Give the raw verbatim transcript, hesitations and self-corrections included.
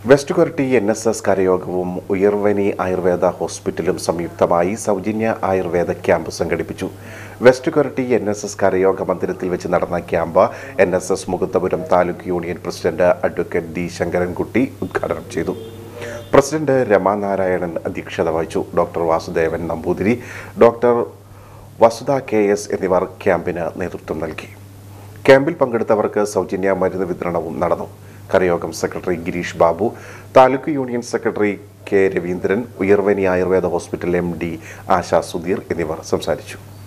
West Koratty N S S കരയോഗവും ഉയർവനി ആയുർവേദ ഹോസ്പിറ്റലും സംയുക്തമായി സൗജന്യ ആയുർവേദ ക്യാമ്പ് സംഘടിപ്പിച്ചു. West Koratty N S S കരയോഗ മന്ദിരത്തിൽ വെച്ച് നടന്ന camp N S S Mukundapuram taluk union president advocate D Sankarankutty ഉദ്ഘാടനം ചെയ്തു. പ്രസിഡന്റ് രമാനാരായണൻ അധ്യക്ഷത വഹിച്ചു. Doctor Vasudevan Namboothiri, doctor Vasudha K S എന്നിവർ ക്യാമ്പിന് നേതൃത്വം നൽകി. ക്യാമ്പിൽ പങ്കെടുത്തവർക്ക് സൗജന്യ മരുന്ന് വിതരണവും നടന്നു. കരയോഗം secretary Girish Babu, taluk union secretary K Raveendran, Uyarvani Ayurveda hospital M D Asha Sudheer എന്നിവർ സംസാരിച്ചു.